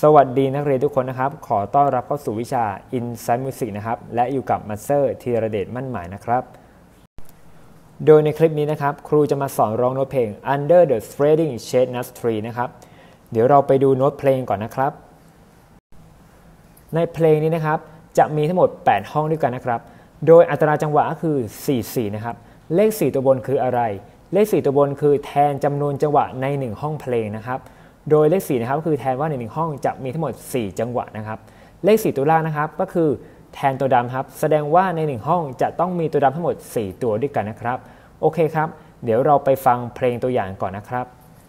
สวัสดีนักเรียนทุกคนนะครับขอต้อนรับเข้าสู่วิชา Insight Music นะครับและอยู่กับมาสเตอร์ธีรเดชมั่นหมายนะครับโดยในคลิปนี้นะครับครูจะมาสอนร้องโน้ตเพลง Under the Spreading Chestnut Tree นะครับเดี๋ยวเราไปดูโน้ตเพลงก่อนนะครับในเพลงนี้นะครับจะมีทั้งหมด8ห้องด้วยกันนะครับโดยอัตราจังหวะก็คือ4/4นะครับเลข4ตัวบนคืออะไรเลข4ตัวบนคือแทนจำนวนจังหวะใน1ห้องเพลงนะครับโดยเลข4นะครับก็คือแทนว่าใน1ห้องจะมีทั้งหมด4จังหวะนะครับเลข4ตัวล่างนะครับก็คือแทนตัวดำครับแสดงว่าใน1ห้องจะต้องมีตัวดำทั้งหมด4ตัวด้วยกันนะครับโอเคครับเดี๋ยวเราไปฟังเพลงตัวอย่างก่อนนะครับ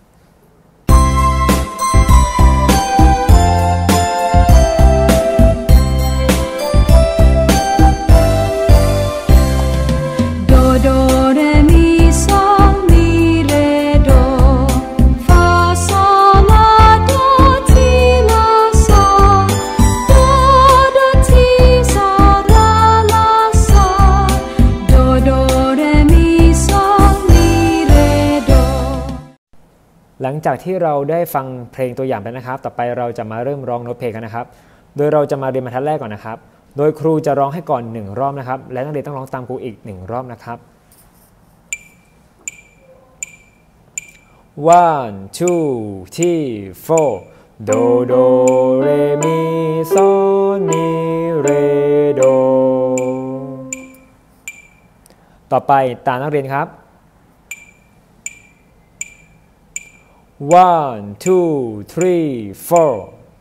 หลังจากที่เราได้ฟังเพลงตัวอย่างไปนะครับต่อไปเราจะมาเริ่มร้องโน้ตเพลงกันนะครับโดยเราจะมาเรียนบรรทัดแรกก่อนนะครับโดยครูจะร้องให้ก่อน1รอบนะครับและนักเรียนต้องร้องตามครูอีก1รอบนะครับ 1 2 3 4 โดโดเรมีโซมีเรโดต่อไปตามนักเรียนครับ1 2 3 4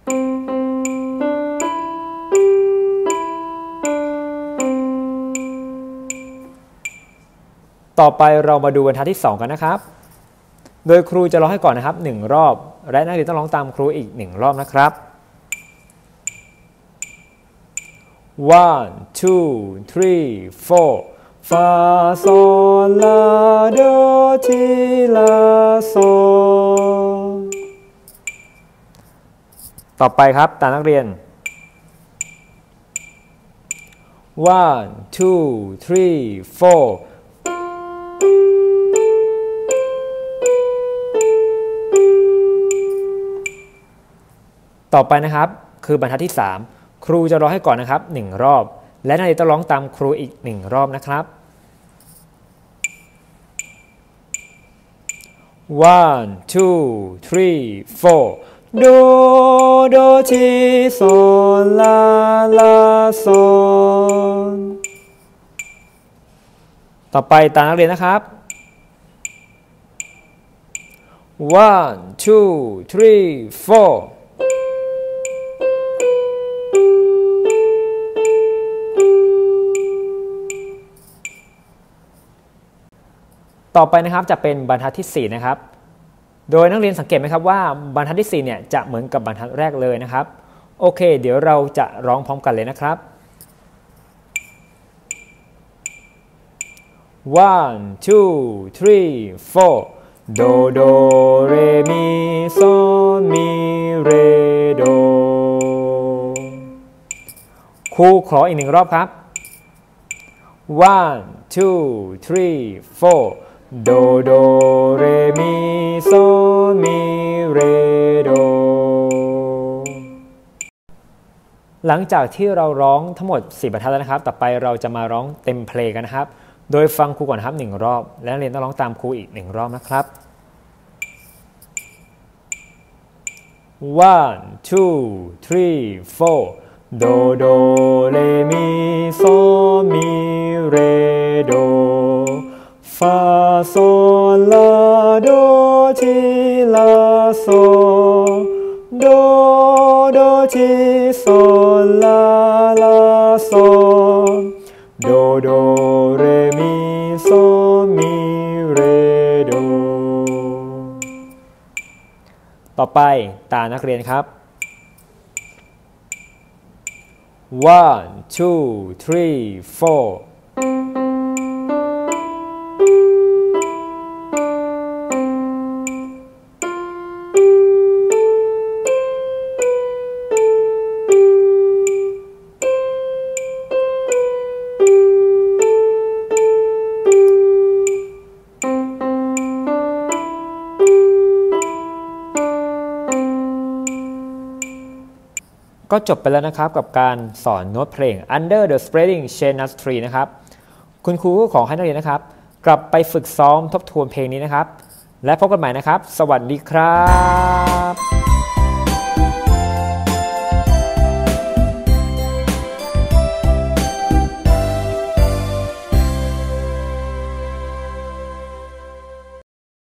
ต่อไปเรามาดูบรรทัดที่2กันนะครับโดยครูจะร้องให้ก่อนนะครับ1รอบและนักเรียนต้องร้องตามครูอีก1รอบนะครับ1 2 3 4ฟาโซลาโดทีลาโซต่อไปครับตามนักเรียน1 2 3 4ต่อไปนะครับคือบรรทัดที่3ครูจะร้องให้ก่อนนะครับ1รอบและนักเรียนต้องร้องตามครูอีก1รอบนะครับ1 2 3 4โดโดทีโซลาลาโซต่อไปตามนักเรียนนะครับ1 2 3 4ต่อไปนะครับจะเป็นบรรทัดที่4นะครับโดยนักเรียนสังเกตไหมครับว่าบรรทัดที่4เนี่ยจะเหมือนกับบรรทัดแรกเลยนะครับโอเคเดี๋ยวเราจะร้องพร้อมกันเลยนะครับ1 2 3 4โดโดเรมีโซมีเรโดครูขออีก1รอบครับ1 2 3 4โดโดเรมีโซมีเรโดหลังจากที่เราร้องทั้งหมด4บรรทัดแล้วนะครับต่อไปเราจะมาร้องเต็มเพลงกันนะครับโดยฟังครูก่อนครับ1รอบและนักเรียนต้องร้องตามครูอีก1รอบนะครับ1 2 3 4โดโดเรมีโซมีเรโดฟาโซลาโดทีลาโซโดโดทีโซลาลาโซโดโดเรมีโซมีเรโดต่อไปตามนักเรียนครับ1 2 3 4 ก็จบไปแล้วนะครับกับการสอนโน้ตเพลง Under the Spreading Chestnut Tree นะครับคุณครูก็ขอให้นักเรียนนะครับกลับไปฝึกซ้อมทบทวนเพลงนี้นะครับและพบกันใหม่นะครับสวัสดีครับ